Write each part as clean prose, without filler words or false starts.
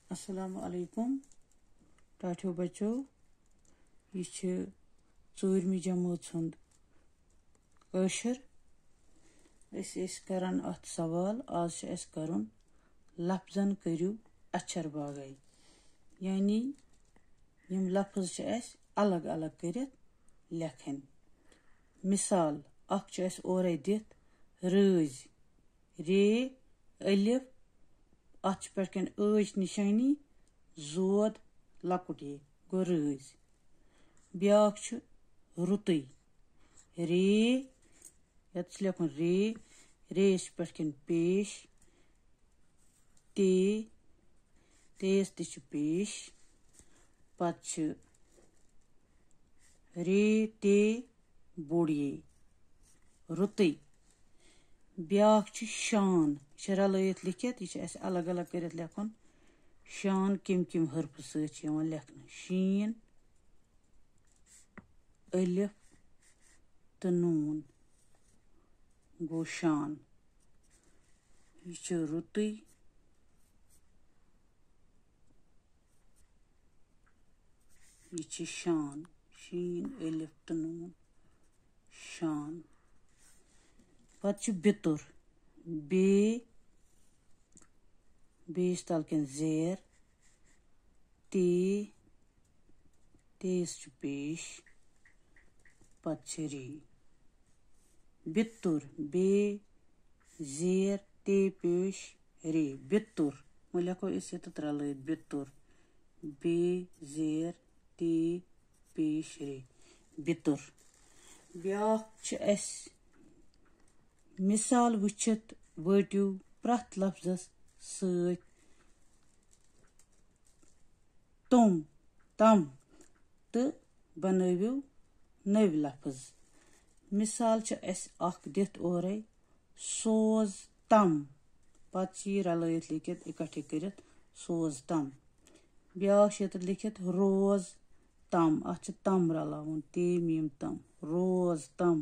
अस्सलामु अलैकुम टाठियो बच्चो यह छ 4वीं जमात सुंद कशर अस करन अत सवाल आज छ अस करन लफजन करियो अचर बागै यानी यम लफ्ज छ अस अलग अलग करित लेखन मिसाल अख छ अस ओरे दित रज रे अलिफ अच पटकन ऐज निशानी जोद लकुटे गो रज ब्याक छ रुतई रे यत लेखन रे रेस पटकन पेश ते तेस त छ पेश पत छ रे ते बोड़िए रुतई ब्याक छ शान रलयत लिखित यह अलग अलग कर लेखन शान किम किम हरफ सत लेखन शीन अलिफ तो नून गो शान यह रुतई यह शान शीन अलिफ तो नून शान पत बितुर बे बेस तलकन जेर ते तेस पेश पचरी बितुर बे जेर ते पेश रे बितुर लेखो इस लत बितुर बे जेर ते पेश रे बितुर ब्याक छ अस मिसाल वुचित वटियो प्रथ लफ्जस सत तुम तम तो बनवियो नव लफ्ज मिसाल छ अस अख दित ओरे सोज तम पत रलयत लिखित इकट्ठे करित सोज तम ब्याक छ लिखित रोज तम अत तम रलावन ते मीम तम रोज तम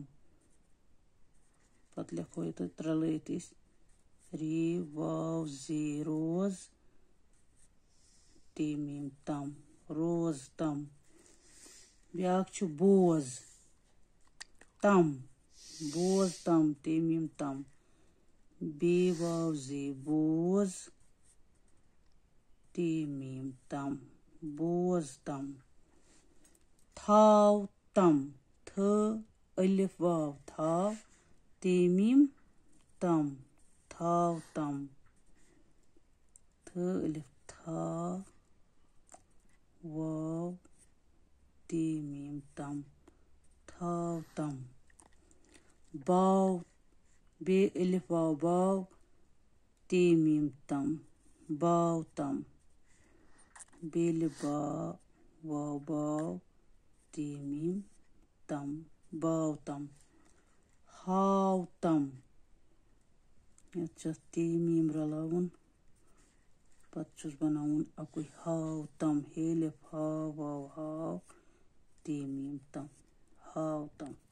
पत लिखो ये रलयत रे वाव जे रोज ते मीम तम रोज तम ब्याक छ बोज तम ते मीम तम बे वाव जे बोज ते मीम तम बोज तम थाव तम थ अलिफ वाव थाव ते मीम तम थाव तम थ अलिफ था वाव ते मीम तम थाव तम बाव बे अलिफ वाव बाव ते मीम तम बाव तम बेल वाव बाव ते मीम तम बाव तम हाव तम ते मीम रलावन पत बनावन अकुई हाव तम हेलिफ हाव वाव हाव ते मीम तम हाव तम।